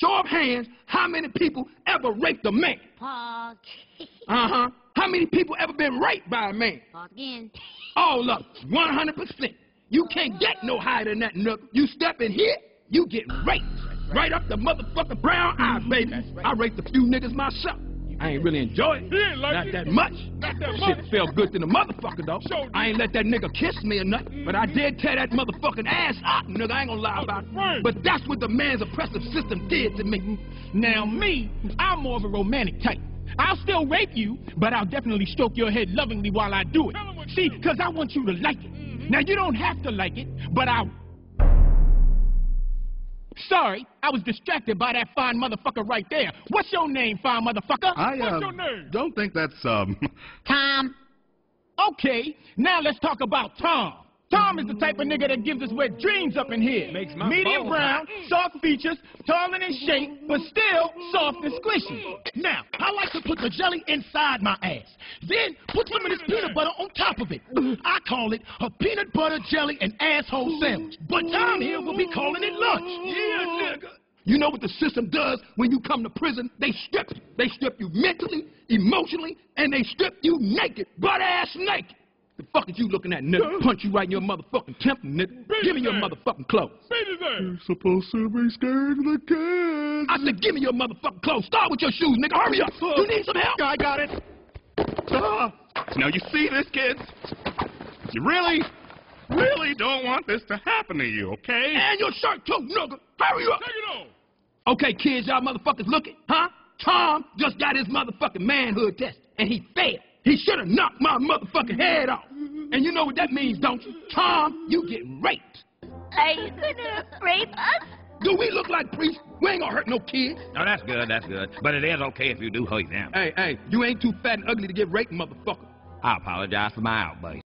show of hands, how many people ever raped a man? Pause. Uh-huh. How many people ever been raped by a man? Pause again. All of them, 100%. You can't get no higher than that, knuckle. You step in here, you get raped. Right up the motherfucking brown eye, baby. I raped a few niggas myself. I ain't really enjoy it. Not that much. Shit felt good to the motherfucker, though. I ain't let that nigga kiss me or nothing, but I did tear that motherfucking ass out, nigga. I ain't gonna lie about it. But that's what the man's oppressive system did to me. Now, me, I'm more of a romantic type. I'll still rape you, but I'll definitely stroke your head lovingly while I do it. See, because I want you to like it. Now, you don't have to like it, but Sorry, I was distracted by that fine motherfucker right there. What's your name, fine motherfucker? What's your name? Don't think that's, Tom. Okay, now let's talk about Tom. Tom is the type of nigga that gives us wet dreams up in here. Medium brown, soft features, tall and in shape, but still soft and squishy. Now, I like to put the jelly inside my ass. Then put some of this peanut butter on top of it. I call it a peanut butter, jelly, and asshole sandwich. But Tom here will be calling it lunch. Yeah, nigga. You know what the system does when you come to prison? They strip you. They strip you mentally, emotionally, and they strip you naked, butt-ass naked. The fuck is you looking at, nigga? Punch you right in your motherfucking temple, nigga. Give me your motherfucking clothes. You're supposed to be scared of the kids. I said, give me your motherfucking clothes. Start with your shoes, nigga. Hurry up. You need some help? I got it. Now you see this, kids? You really don't want this to happen to you, okay? And your shirt too, nigga. Hurry up. Take it on. Okay, kids, y'all motherfuckers looking, huh? Tom just got his motherfucking manhood test, and he failed. He should have knocked my motherfucking head off. And you know what that means, don't you? Tom, you get raped. Are you gonna rape us? Do we look like priests? We ain't gonna hurt no kids. No, that's good, that's good. But it is okay if you do hurt them. Hey, you ain't too fat and ugly to get raped, motherfucker. I apologize for my outburst.